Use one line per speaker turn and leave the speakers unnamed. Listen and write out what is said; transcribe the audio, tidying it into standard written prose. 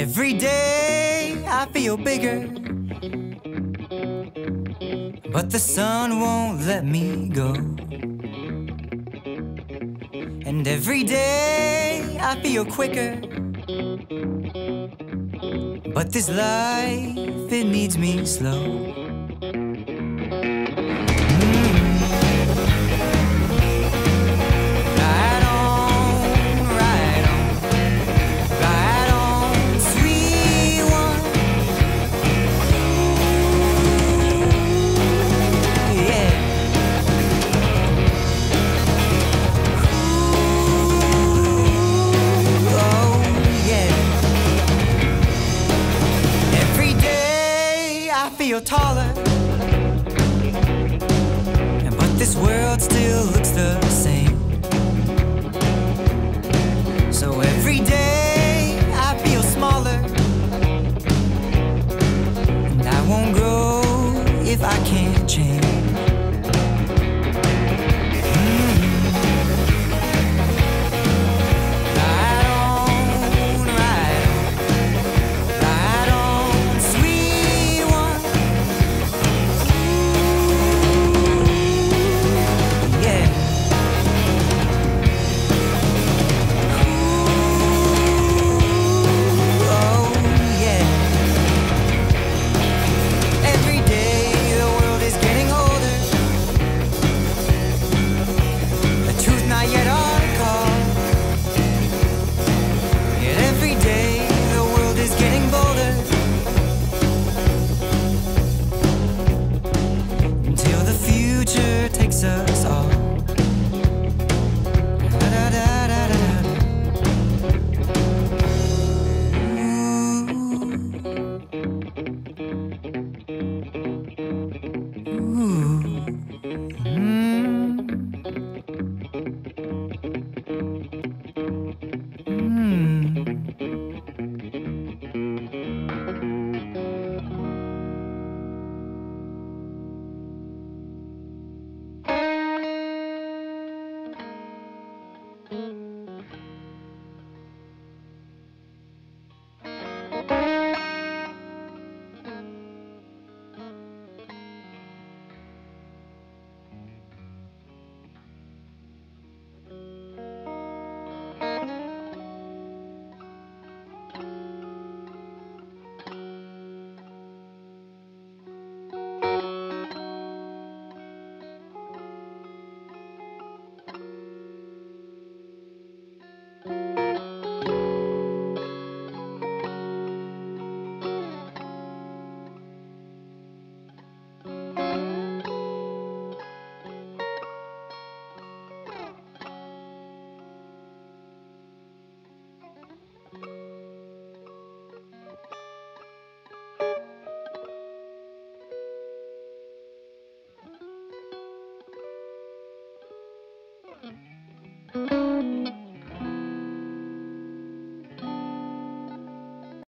every day I feel bigger, but the sun won't let me go. And every day I feel quicker, but this life, it needs me slow. Feel taller, but this world still looks the same. So every day I feel smaller, and I won't grow if I can't change. Us all.